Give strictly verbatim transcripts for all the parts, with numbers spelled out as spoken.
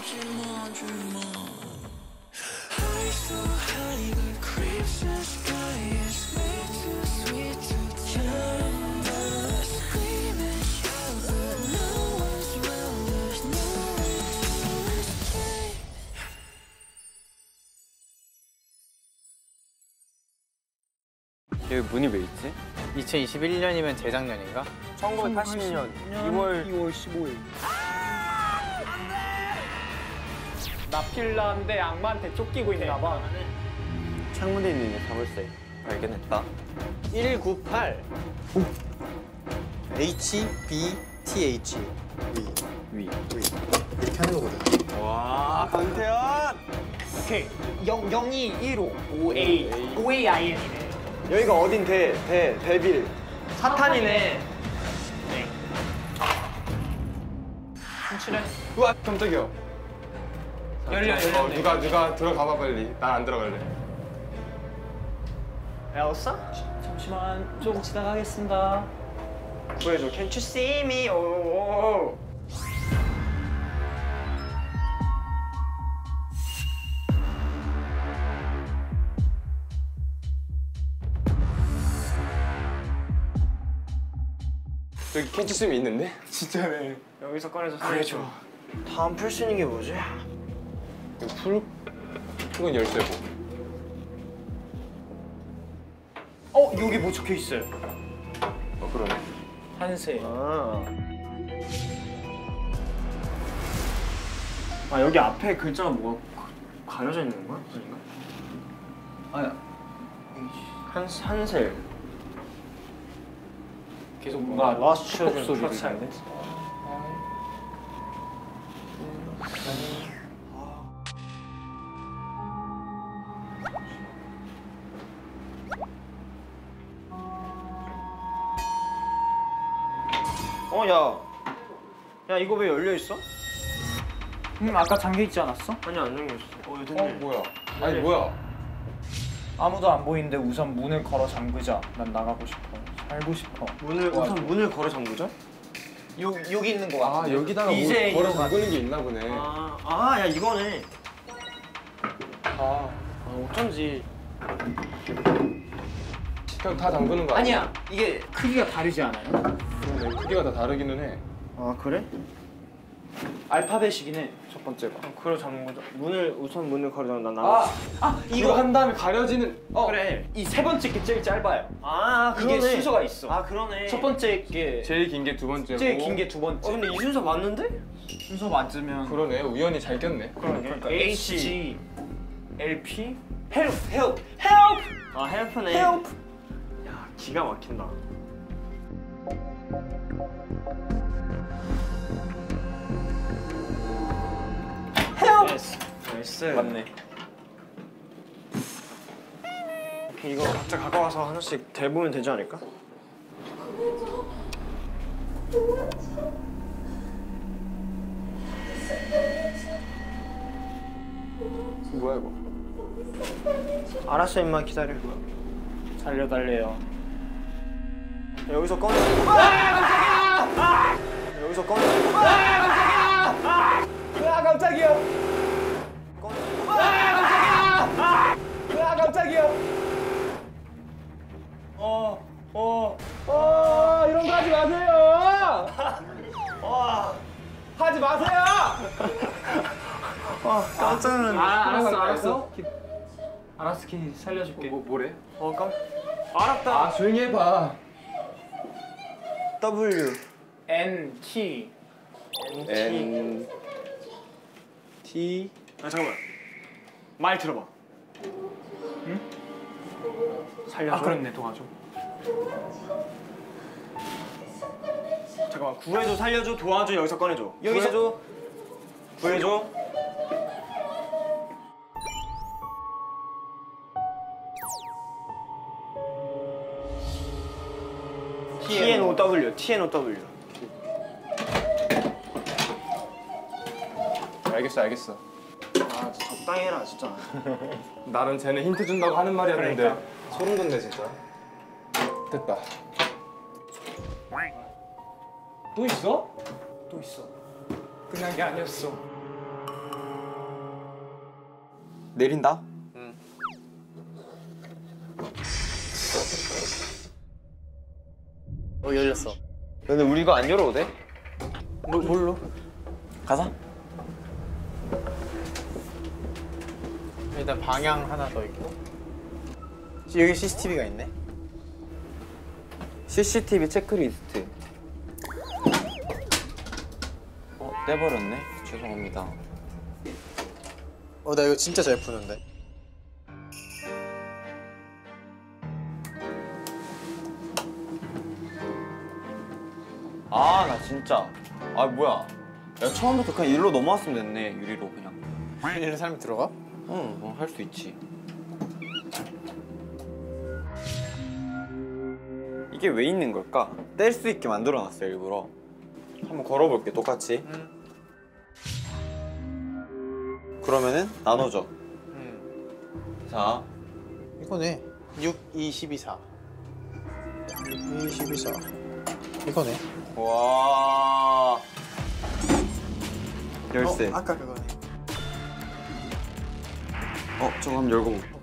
여기 문이 왜 있지? 이천이십일 년이면 재작년인가? 천구백팔십 년 이월 십오일. 나 필라인데 악마한테 쫓기고 있나 봐. 창문에 있는 자물쇠 발견했다. 일구팔. H, B, T, H. 위. 위. 위. 이렇게 하는 거거든. 와, 강태현! 오케이. 영, 영이 일오. 오에이. 오에이 아이엔이네. 여기가 어딘 대, 대, 대빌. 사탄이네. 네. 훔치네. 우와, 깜짝이야. 열려, 어, 열렸네. 누가, 누가 들어가봐, 빨리. 난 안 들어갈래. 엘사? 잠시만, 좀 지나가겠습니다. 보여줘. Can't you see me? 오. 여기 캔치스미 있는데? 진짜네. 여기서 꺼내서 그래줘. 다음 풀 수 있는 게 뭐지? 이거 풀? 풀은 열쇠고. 어, 여기 뭐 적혀 있어요. 어, 그러네. 한세. 아. 아, 여기 앞에 글자가 뭐가 가려져 있는 거야? 아닌가? 아야. 한, 한셀. 계속 뭔가 라스트 톡톡 소리 소리를 들리는데? 어, 야. 야, 이거 왜 열려 있어? 음, 아까 잠겨 있지 않았어? 아니, 안 열려 있어. 어, 어, 됐네. 뭐야? 아니, 뭐야? 아무도 안 보이는데 우선 문을 걸어 잠그자. 난 나가고 싶어. 살고 싶어. 문을, 우선 문을 걸어 잠그자? 요, 여기 있는 거 같아. 아, 여기다가 이제 뭐 걸어 이거 잠그는 게 있나 보네. 아, 아, 야, 이거네. 아, 아, 어쩐지. 그냥 다 잠그는 거 아니야? 아니야. 이게 크기가 다르지 않아요? 그러네. 크기가 다 다르기는 해. 아, 그래? 알파벳이긴 해. 첫 번째가. 아, 걸어 잠근 거죠. 문을, 우선 문을 걸어 잠근 난 아, 나가. 아, 이거 한 다음에 가려지는. 어, 그래. 이 세 번째 게 제일 짧아요. 아, 그러네. 이게 순서가 있어. 아, 그러네. 첫 번째 게 제일 긴 게 두 번째고. 제일 긴 게 두 번째. 어, 근데 이 순서 맞는데? 순서 맞으면 그러네. 우연히 잘 꼈네. 그러니까 H, H, L, P, 헬프, 헬프, 헬프, 아, 헬프네. 헬프. 야, 기가 막힌다. 헬프. 나이스. 맞네. 오케이, 이거 각자 가져와서 하나씩 대보면 되지 않을까? 뭐야, 이거? 알았어, 임마, 기다려. 살려달래요. 여기서 꺼내. 여기서 꺼내. 아 깜짝이야. 꺼내. 아 깜짝이야. 어, 어, 어, 이런 거 하지 마세요. 와, 하지 마세요. 아, 깜짝 놀랐네. 아, 알았어, 알았어. 알았어, 키 살려줄게. 뭐, 뭐래? 어, 깜. 알았다. 아, 조용히 해봐. W. N T. N T 아, 잠깐만. 말 들어봐. 응? 살려줘. 아, 그렇네, 도와줘. 잠깐만. 구해줘, 살려줘, 도와줘, 여기서 꺼내줘. 여기서- 구해줘. 구해줘. T N O W. T N O W. 알겠어, 알겠어. 아, 진짜 적당히 해라, 진짜. 나는 쟤는 힌트 준다고 하는 말이었는데 그러니까. 소름 돋네 진짜. 됐다. 또 있어? 또 있어. 끝난 게 아니었어. 내린다. 응. 어 열렸어. 근데 우리 이거 안 열어도 돼? 뭘 뭘로? 가자. 일단 방향 하나 더 있고. 여기 씨씨티비가 있네. 씨씨티비 체크리스트. 어, 떼버렸네. 죄송합니다. 어 나 이거 진짜 잘 푸는데. 아, 나 진짜. 아, 뭐야. 야, 처음부터 그냥 일로 넘어왔으면 됐네. 유리로 그냥. 이런 사람이 들어가? 응, 뭐 할 수 있지. 이게 왜 있는 걸까? 뗄 수 있게 만들어놨어 일부러. 한번 걸어볼게 똑같이. 응. 그러면은 나눠줘. 응. 자, 이거네. 육, 이, 십이, 사. 육, 이, 십이, 사. 이거네. 와. 열쇠. 어, 아까 그거네. 어, 저거 한번 열고 볼게.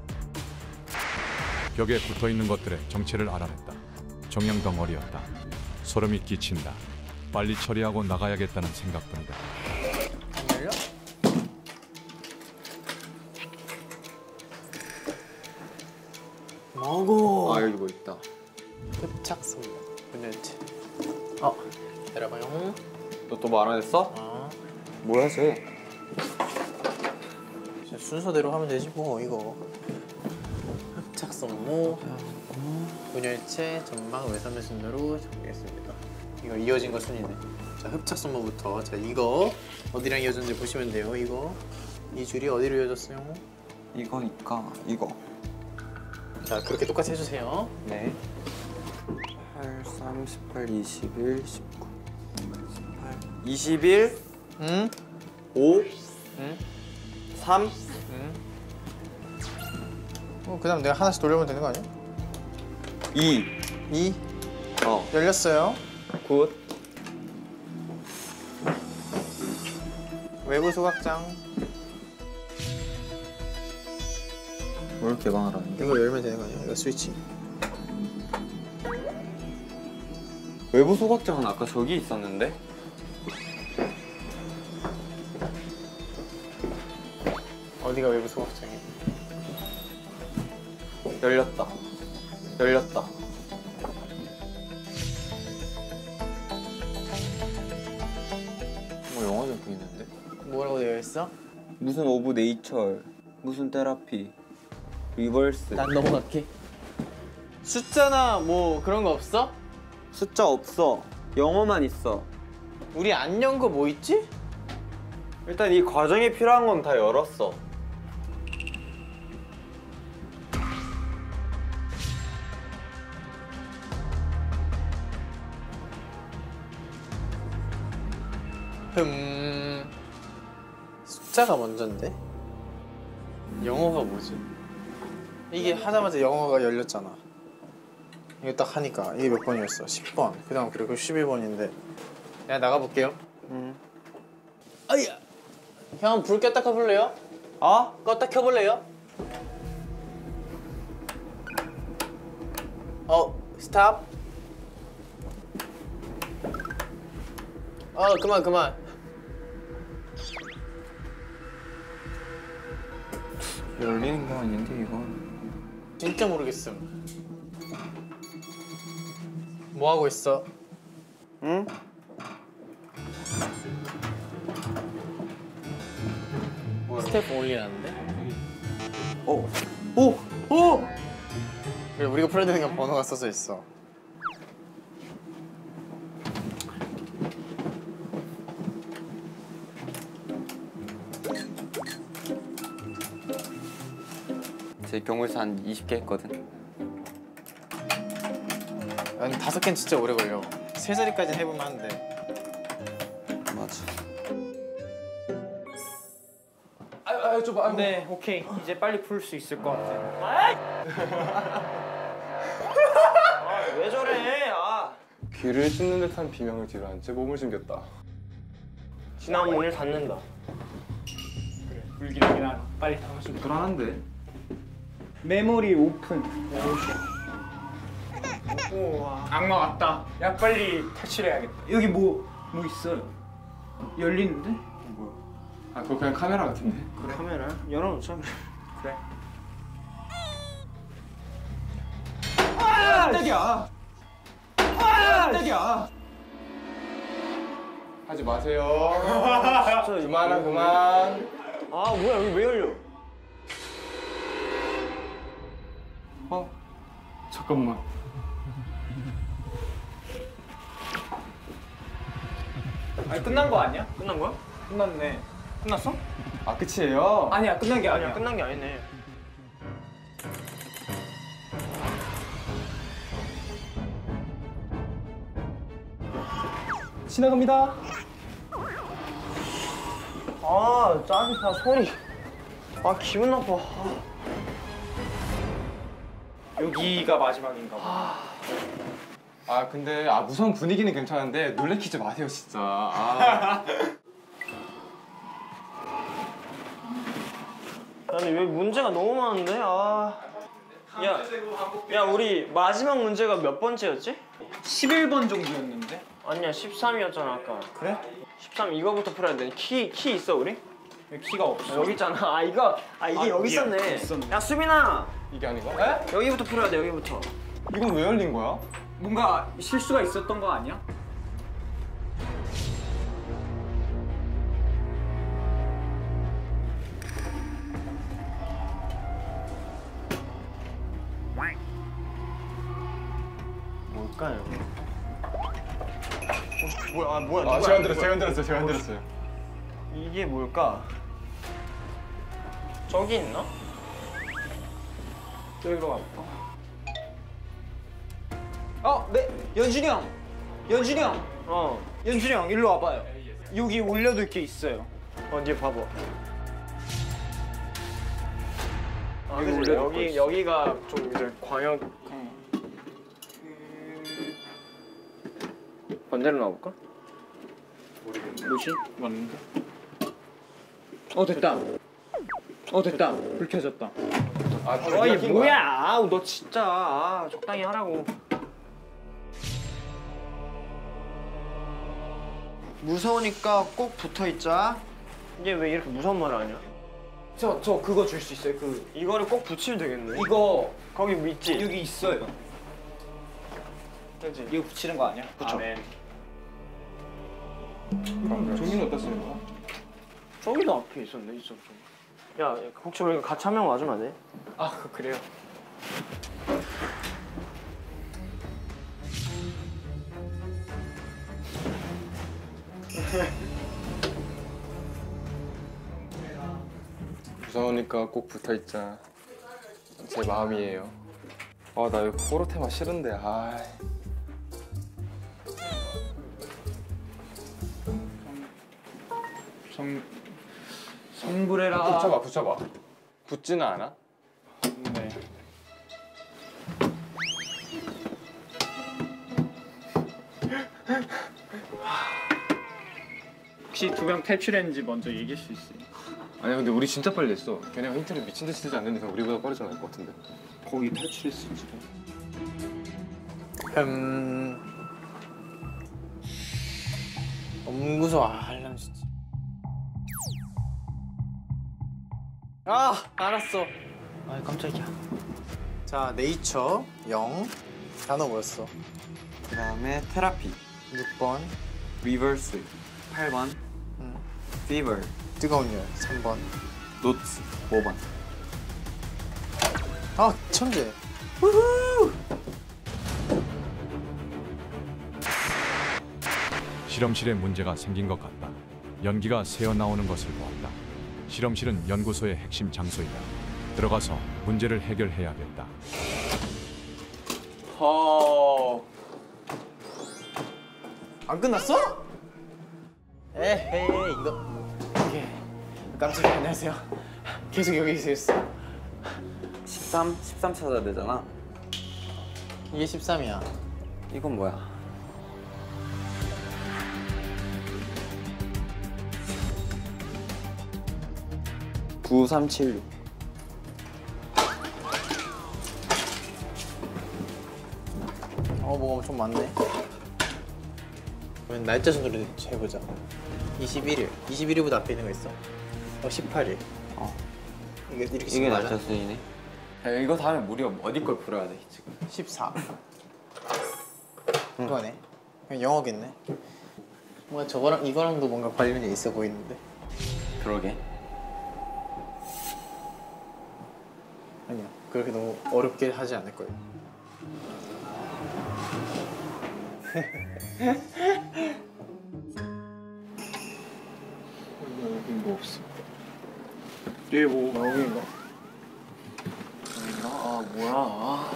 벽에 붙어있는 것들의 정체를 알아냈다. 정량 덩어리였다. 소름이 끼친다. 빨리 처리하고 나가야겠다는 생각뿐이다. 안 열려? 뭐고? 아, 여기 뭐 있다. 흡착 선물. 분열체. 어, 내려봐요. 너 또 뭐 알아냈어? 어. 뭘 하지? 순서대로 하면 되지 뭐 이거. 흡착 선모, 분열체, 점막, 외삼의 순으로 정리했습니다. 이거 이어진 거 순이네. 자, 흡착 선모부터. 자, 이거 어디랑 이어졌는지 보시면 돼요. 이거 이 줄이 어디로 이어졌어요? 이거니까 이거. 자, 그렇게 똑같이 해주세요. 네. 팔, 삼, 십팔, 이십일, 십구, 십팔, 이십일, 응? 오, 응? 삼. 응? 어, 그다음 내가 하나씩 돌려보면 되는 거 아니야? 이. 이. 어. 열렸어요. 굿. 외부 소각장. 뭘 개방을 하는데? 이거 열면 되는 거 아니야? 이거 스위치. 외부 소각장은 아까 저기 있었는데? 어디가 외부 소각장이야? 열렸다. 열렸다. 뭐 영화 좀 보이는데? 뭐라고 되어 있어? 무슨 오브 네이처, 무슨 테라피, 리버스. 난 넘어갈게. 숫자나 뭐 그런 거 없어? 숫자 없어. 영어만 있어. 우리 안 연 거 뭐 있지? 일단 이 과정에 필요한 건 다 열었어. 흠... 숫자가 먼저인데? 영어가 뭐지? 이게 하자마자 영어가 열렸잖아. 이거 딱 하니까 이게 몇 번이었어? 십 번. 그 다음 그리고 십일 번인데 내가 나가볼게요. 응. 아이야! 형 불 껐다 켜볼래요? 어? 껐다 켜볼래요? 어, 스탑. 어, 그만 그만. 열리는 게 아닌데 이건. 진짜 모르겠음. 뭐 하고 있어? 응? 스텝 올리라는데? 어. 오! 오! 그래, 우리가 풀어야 되는 건 번호가 써져 있어. 제 경우에서 한 이십 개 했거든. 아니 다섯 개는 진짜 오래 걸려. 세 자리까지는 해보면 하는데. 맞아. 아유, 아유, 좀 아유. 네, 오케이. 이제 빨리 풀 수 있을 것 같아. 왜 저래? 아. 귀를 찢는 듯한 비명을 뒤로 한 채 몸을 숨겼다. 지나온 문을 닫는다. 불길하긴 빨리 담아줘. 불안한데. 메모리 오픈. 우와. 악마 왔다. 야 빨리 탈출해야겠다. 여기 뭐 뭐 있어요? 열리는데? 뭐야? 아 그거 그냥 카메라 같은데. 그래. 카메라 열어놓자. 그래. 아, 떼기야. 아, 떼기야. 하지 마세요. 그만하 그만. 아 뭐야 여기 왜 열려? 어? 잠깐만. 아니 끝난 거 아니야? 끝난 거야? 끝났네. 끝났어? 아 끝이에요? 아니야 끝난 게 아니야. 아니야 끝난 게 아니네. 지나갑니다. 아 짜증나 소리. 아 기분 나빠. 아. 여기가 마지막인가 봐. 아. 아 근데 아 무서운 분위기는 괜찮은데 놀래키지 마세요 진짜. 아. 아니 왜 문제가 너무 많은데? 아. 야, 야 우리 마지막 문제가 몇 번째였지? 십일 번 정도였는데? 아니야 십삼이었잖아 아까. 그래? 십삼 이거부터 풀어야 돼. 키, 키 있어 우리? 여기 키가 없어. 여기 있잖아. 아 이거 아 이게 아, 여기 미안. 있었네. 있었네. 야 수빈아 이게 아닌가? 에? 여기부터 풀어야 돼 여기부터. 이건 왜 열린 거야? 뭔가 실수가 있었던 거 아니야? 뭘까요? 어, 뭐야? 아 뭐야? 아 누구야? 제가 흔들었어요. 누구야? 제가 흔들었어요. 제가 흔들었어요. 이게 뭘까? 저기 있나? 여기로 가볼까? 어, 네, 연준이 형, 연준이 형, 어 연준이 형, 일로 와봐요. 여기 올려둘 게 있어요. 어디 봐봐. 아, 여기 그치? 올려둘 거 여기 있어. 여기가 좀 이제 광역 반대로 나와볼까? 뭐지? 맞는데? 어 됐다. 어 됐다. 불 켜졌다. 아 다들 어이 낀 뭐야? 거야? 아우 너 진짜 아, 적당히 하라고. 무서우니까 꼭 붙어 있자. 이게 왜 이렇게 무서운 말을 하냐? 저 저 그거 줄 수 있어요? 그 이거를 꼭 붙이면 되겠네. 이거 거기 있지? 여기 있어요. 그렇지. 이거 붙이는 거 아니야? 붙여. 아멘. 그럼 종이는 어디다 쓰는 거야? 저기도 앞에 있었네, 있었어. 야, 혹시 우리 같이 한 명 와주면 안 돼? 아 그래요? 무서우니까 꼭 붙어 있자. 제 마음이에요. 아 나 이거 호러 테마 싫은데. 아. 성 성불해라. 붙여봐 붙여봐. 붙지는 않아? 네. 혹시 두 명 탈출했는지 먼저 얘기할 수 있어요? 아니야 근데 우리 진짜 빨리 했어. 걔네가 힌트를 미친 듯이 쓰지 않는 이상 우리보다 빠르지 않을 것 같은데. 거기 탈출했을지. 음. 너무 무서워. 아, 할람 진짜. 아, 알았어. 아, 깜짝이야. 자, 네이처 영. 단어 뭐였어? 그 다음에 테라피 육 번. 리버스 팔 번 음. 피버 뜨거운 열 삼 번. 노츠 오 번. 아, 천재. 실험실에 문제가 생긴 것 같다. 연기가 새어나오는 것을 보았다. 실험실은 연구소의 핵심 장소이다. 들어가서 문제를 해결해야겠다. 어. 안 끝났어? 에헤이 이거 이게 깜짝이야. 안녕하세요. 계속 여기 있었어. 십삼, 십삼 찾아야 되잖아. 이게 십삼이야. 이건 뭐야? 구삼칠육. 어 뭐가 좀 많네. 그러면 날짜 순으로 해보자. 이십일 일. 이십일 일보다 앞에 있는 거 있어? 어 십팔 일. 어. 이게 이렇게 이게 쓰는 거 날짜 맞아? 순이네. 야, 이거 다음에 우리가 어디 걸 풀어야 돼 지금? 십사. 그거네. 그냥 영어겠네. 뭔가 저거랑 이거랑도 뭔가 관련이 있어 보이는데. 그러게. 아니야. 그렇게 너무 어렵게 하지 않을 거예요. 여기 뭐 없어. 여기 뭐 나오긴가? 아 뭐야? 아.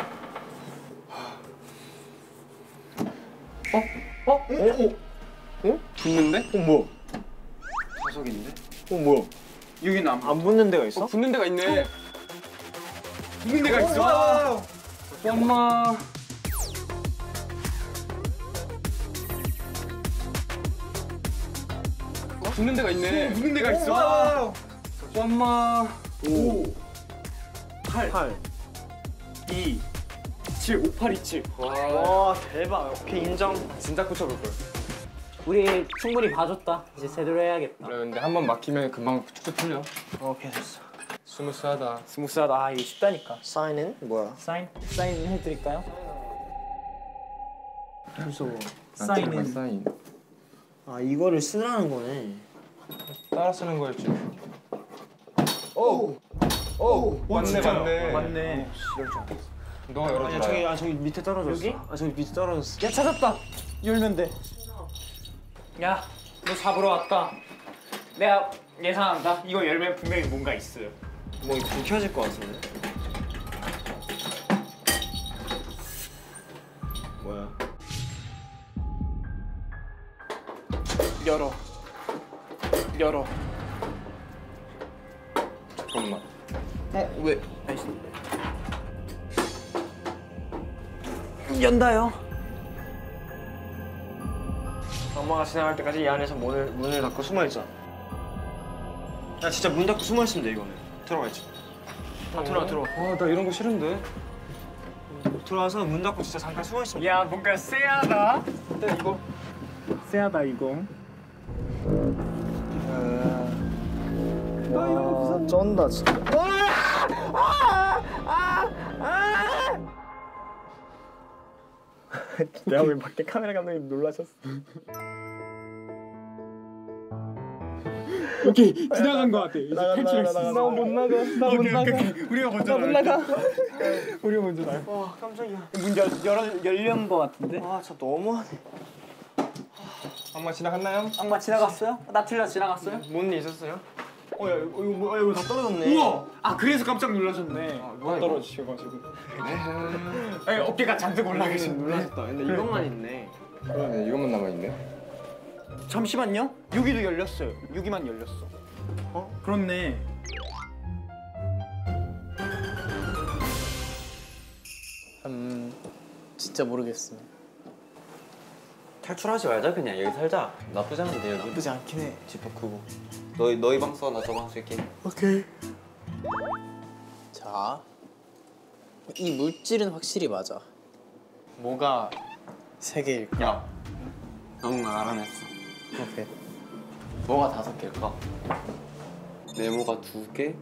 어? 어? 어? 붙는데? 어 뭐야? 자석인데? 어 뭐야? 여기는 안, 안 붙는 데가 있어? 어, 붙는 데가 있네. 붙는 데가 있어. 엄마. 붙는 데가 있네. 붙는 데가 있어. 엄마. 오. 팔. 팔. 이. 칠. 오, 팔, 이, 칠. 와 대박. 오케이 인정. 진짜 꽂혀볼 걸. 우리 충분히 봐줬다. 이제 제대로 해야겠다. 그래 근데 한 번 막히면 금방 툭툭 풀려. 오케이 됐어. 스무스하다. 스무스하다. 아 이거 쉽다니까. 사인은 뭐야? 사인? 사인 해드릴까요? 무서워. 사인은 사인. 아 이거를 쓰라는 거네. 따라 쓰는 거였지. 오. 오. 맞네 진짜. 맞네. 맞네. 너가 열어줘라. 아 저기 밑에 떨어졌어. 여기? 아 저기 밑에 떨어졌어. 야 찾았다. 열면 돼. 야, 너 잡으러 왔다. 내가 예상한다. 이거 열면 분명히 뭔가 있어요. 뭐 불 켜질 것 같은데? 뭐야? 열어. 열어. 잠깐만. 어 왜? 연다요. 엄마가 지나갈 때까지 이 안에서 문을 문을 닫고 숨어 있자. 야 진짜 문 닫고 숨어 있으면 돼 이거는. 들어가 있지. 다 들어와 들어와. 와나 이런 거 싫은데. 들어와서 문 닫고 진짜 잠깐 숨어 있어. 야 뭔가 쎄하다. 일단 이거. 쎄하다 이거. 아 이거 무슨 쩐다 진짜. 내가 왜 밖에 카메라 감독님 놀라셨어? 오케이 지나간 거 같아. 이제 나가, 탈출했어. 나가, 나가. 나못 나가. 나 못 나가. 우리가 먼저 나가. 우리가 먼저 나가. 와 깜짝이야. 문 열, 열어 열린 거 같은데? 아 진짜 너무하네. 엄마 지나갔나요? 악마 지나갔어요? 나 틀려 지나갔어요? 문이 있었어요? 어, 야, 이거, 뭐, 아, 이거 다 떨어졌네. 우와! 아, 그래서 깜짝 놀라셨네. 아, 못 뭐야, 이거? 떨어지셔가지고. 아니, 어깨가 잔뜩 올라 계신 놀라셨다. 근데 이것만 있네. 그러네 이것만 남아있네. 잠시만요. 여기도 열렸어요. 여기만 열렸어. 어? 그렇네. 음 진짜 모르겠어. 탈출하지 말자 그냥 여기 살자. 나쁘지 않은데 여기. 나쁘지 않긴 해. 집도 크고. 너희 너희 방 써, 나 저 방 쓸게. 오케이. 자, 이 물질은 확실히 맞아. 뭐가 세 개일까? 야, 넌 알아냈어. 오케이. 뭐가 다섯 개일까? 네모가 두 개,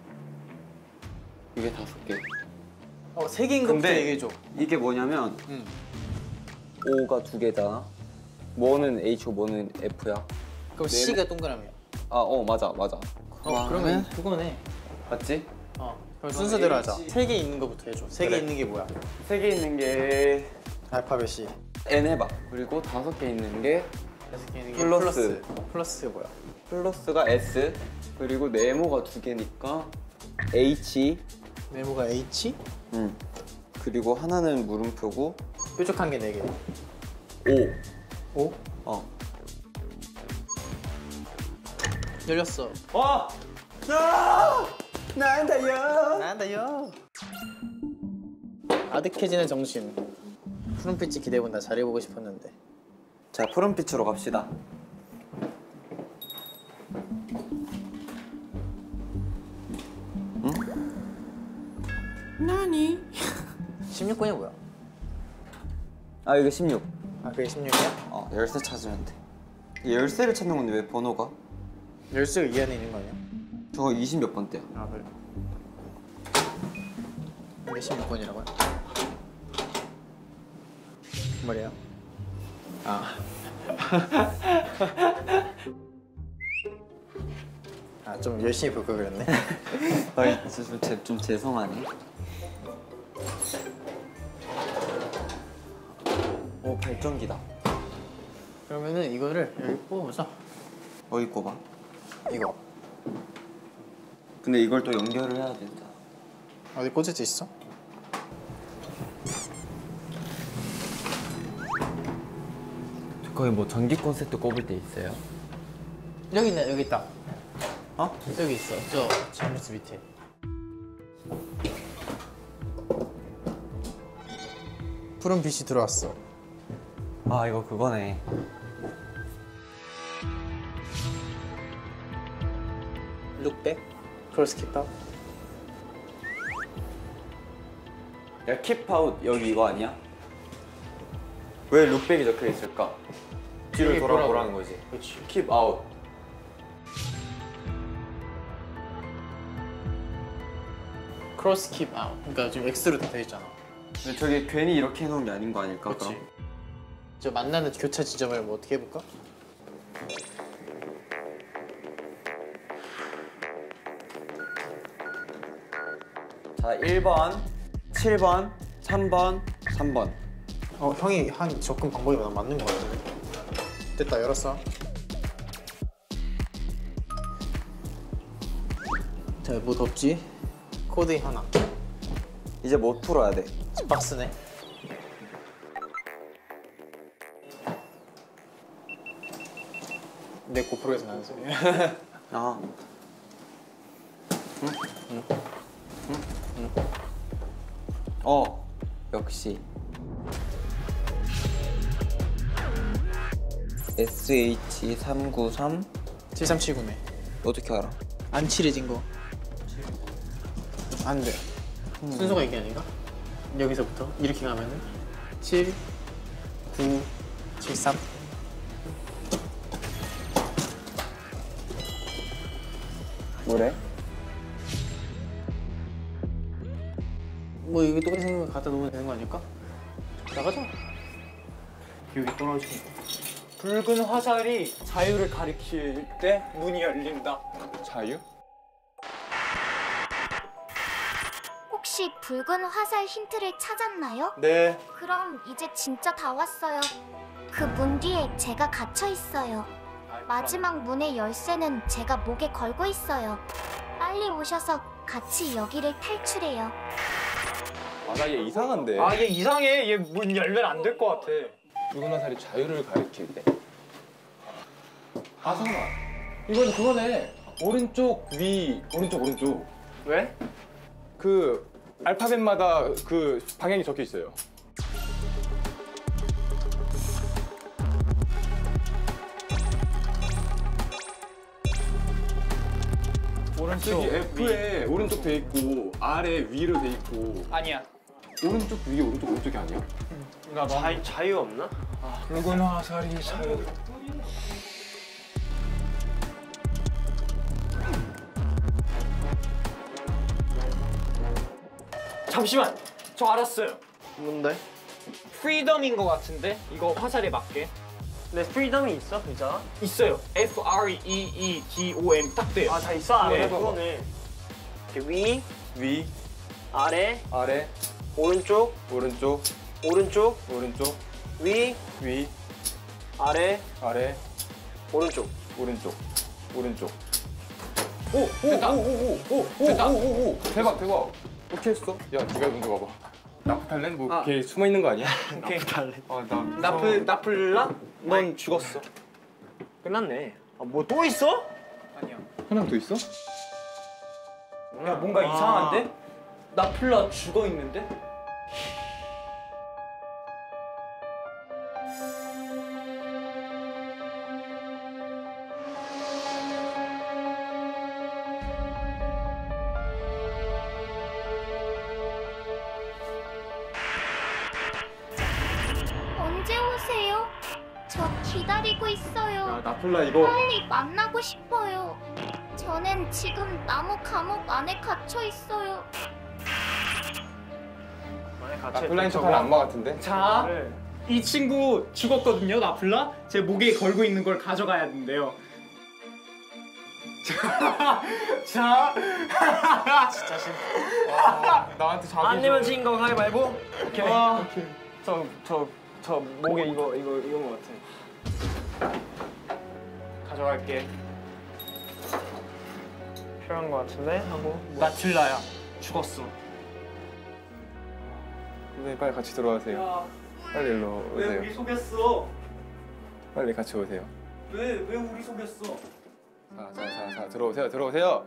이게 다섯 개. 어, 세 개인 것부터 근데 얘기해줘. 이게 뭐냐면 응. O가 두 개잖아. 뭐는 H고 뭐는 F야. 그럼 네모- C가 동그라미야. 아, 어 맞아 맞아. 어, 그러면 그거네. 맞지? 어. 그럼 순서대로 하자. H. 세 개 있는 것부터 해줘. 세 개 그래. 있는 게 뭐야? 세 개 있는 게 알파벳 C. N 해봐. 그리고 다섯 개 있는 게 다섯 개 있는 게 플러스. 플러스. 플러스가 뭐야? 플러스가 S. 그리고 네모가 두 개니까 H. 네모가 H. 음. 그리고 하나는 물음표고 뾰족한 게 네 개. O. 오? 어. 열렸어. 와! 아! 나한테요. 나한다요. 아득해지는 정신. 푸른빛이 기대해본다. 잘해보고 싶었는데. 자, 푸른빛으로 갑시다. 십육 권이 뭐야? 아 이거 십육. 아 그게 십육이야? 어 열쇠 찾으면 돼. 이 열쇠를 찾는 건데 왜 번호가? 열쇠가 이 안에 있는 거 아니야? 저거 이십 몇 번대야. 아 그래. 이게 십육 권이라고요? 뭐래요? 아. 아, 좀 열심히 볼 걸 그랬네. 아 좀, 좀, 좀 죄송하네. 오 발전기다. 그러면은 이거를 여기 뽑아보자. 어디 꼽아? 이거. 근데 이걸 또 연결을 해야 된다. 어디 꽂을 수 있어? 거기 뭐 전기 콘센트 꼽을 때 있어요? 여기 있네, 여기 있다. 어? 여기 있어. 저 잠수 밑에. 푸른 빛이 들어왔어. 아 이거 그거네. 룩백, 크로스 킵업. 야 킵아웃 여기 이거 아니야? 왜 룩백이 적혀 있을까? 뒤를 이게 돌아보라는 뭐라고? 거지. 그렇지. 킵아웃. 크로스 킵 아웃. 그러니까 지금 X로 다 돼 있잖아. 근데 저게 괜히 이렇게 해놓은 게 아닌 거 아닐까? 그렇지. 그럼? 저 만나는 교차 지점을 뭐 어떻게 해볼까? 자 일 번, 칠 번, 삼 번, 삼 번. 어, 형이 한 접근 방법이 난 맞는 거 같은데. 됐다, 열었어. 자, 뭐 더 없지? 코드 하나. 이제 못 풀어야 돼. 박스네. 내 고프로에서 나는 소리야. 아. 응? 응? 응? 응? 어, 역시. 에스에이치 삼구삼 칠삼칠구네. 어떻게 알아? 안 칠해진 거. 안 돼. 순서가 이게 아닌가? 여기서부터 이렇게 가면은 칠, 구, 칠, 삼. 뭐래? 뭐 이게 똑같이 생긴 거 갖다 놓으면 되는 거 아닐까? 나가자. 여기 떨어지는 거. 붉은 화살이 자유를 가리킬 때 문이 열린다. 자유? 혹시 붉은 화살 힌트를 찾았나요? 네. 그럼 이제 진짜 다 왔어요. 그 문 뒤에 제가 갇혀 있어요. 마지막 문의 열쇠는 제가 목에 걸고 있어요. 빨리 오셔서 같이 여기를 탈출해요. 아 나 얘 이상한데. 아 얘 이상해. 얘 문 열면 안 될 것 같아. 붉은 화살이 자유를 가리킬 때. 아 잠깐만. 이건 그거네. 오른쪽 위 오른쪽 오른쪽. 왜? 그 알파벳마다 그 방향이 적혀 있어요. 오른쪽 저기 F에 오른쪽 돼 있고 아래 위로 돼 있고 아니야. 오른쪽 위에 오른쪽 오른쪽이 아니야? 자유, 자유 없나? 붉은 화살이 자유. 잠시만. 저 알았어요. 뭔데? 프리덤인 것 같은데? 이거 화살에 맞게. 내 프리덤이 있어, 진짜? 있어요. F R E E D O M 딱 돼요. 아, 다 있어? 아, 네. 그래, 그거네. 이렇게 위, 위 아래, 아래 오른쪽, 오른쪽 오른쪽, 오른쪽 위, 위 아래, 아래 오른쪽. 오른쪽 오른쪽. 됐다. 오오오오오오 됐다. 오오오오 대박 대박. 어떻게 했어? 야 네가 먼저 봐봐. 나프탈렌 뭐 아. 걔 숨어 있는 거 아니야? 오케이. 달래. 아나 나플 나플라? 넌 죽었어. 끝났네. 아, 뭐 또 있어? 아니야. 하나 더 있어? 야 뭔가 아. 이상한데? 나플라 죽어 있는데? 기다리고 있어요. 야 나플라 이거 빨리 만나고 싶어요. 저는 지금 나무 감옥 안에 갇혀 있어요. 나플라인 척하는 악마 같은데? 자, 이 친구 죽었거든요, 나플라. 제 목에 걸고 있는 걸 가져가야 된대요. 자, 자. 진짜 싫다. 나한테 자기 안 내면 진 거 가위바위보. 오케이. 와. 저저 저 목에 이거 이거 이건 거 같아. 가져갈게. 필요한 거 같은데 하고. 나틀라야, 죽었어. 선생님 빨리 같이 들어가세요. 야, 빨리 일로 왜 오세요. 우리 속였어? 빨리 같이 오세요. 왜, 왜 우리 속였어? 자자자 들어오세요 들어오세요.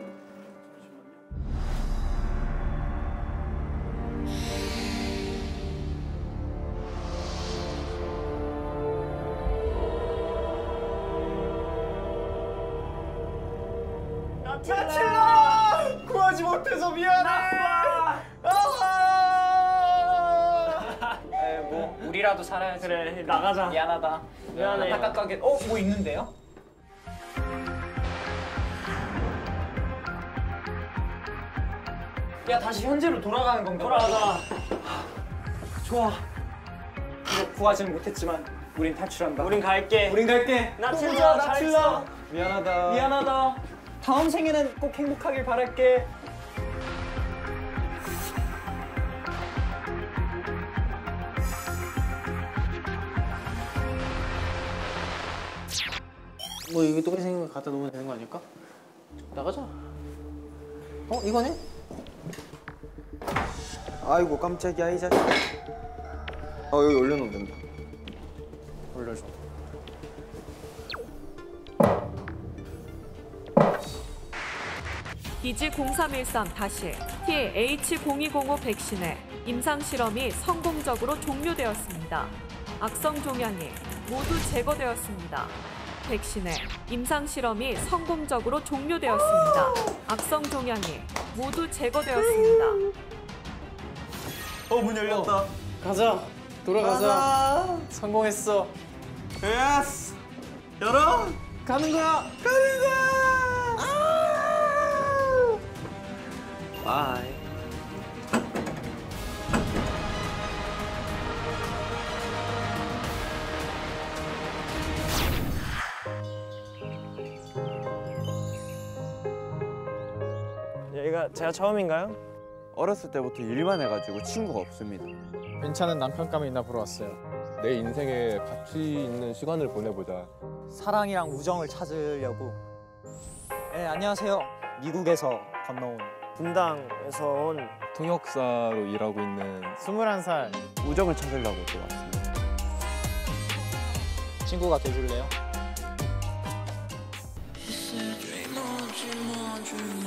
나틀라! 구하지 못해서 미안해! 에, 뭐 우리라도 살아야지. 그래 나가자. 미안하다. 미안해. 안타깝게. 어, 뭐 있는데요? 야, 다시 현재로 돌아가는 건가? 돌아가자. 좋아. 이거 구하지는 못했지만 우린 탈출한다. 우린 갈게. 우린 갈게. 나틀라, 나틀라. 잘했어. 미안하다. 미안하다. 다음 생에는 꼭 행복하길 바랄게. 뭐 이게 똑같이 생긴 거 갖다 놓으면 되는 거 아닐까? 나가자. 어 이거네? 아이고 깜짝이야 이 자식. 어 여기 올려놓으면 된다. 올려줘. 이지 공삼일삼 티 에이치 공이공오 백신의 임상실험이 성공적으로 종료되었습니다. 악성 종양이 모두 제거되었습니다. 백신의 임상실험이 성공적으로 종료되었습니다. 악성 종양이 모두 제거되었습니다. 어 문 열렸다. 가자. 돌아가자. 성공했어. 예스. 열어. 가는 거야. 가는 거야. 바이. 여기가 제가 처음인가요? 어렸을 때부터 일만 해가지고 친구가 없습니다. 괜찮은 남편감이 있나 보러 왔어요. 내 인생에 가치 있는 시간을 보내보자. 사랑이랑 우정을 찾으려고. 네, 안녕하세요. 미국에서 건너온 분당에서 온 통역사로 일하고 있는 스물한 살. 우정을 찾으려고 또 왔습니다. 친구가 돼줄래요? dream on, dream on, dream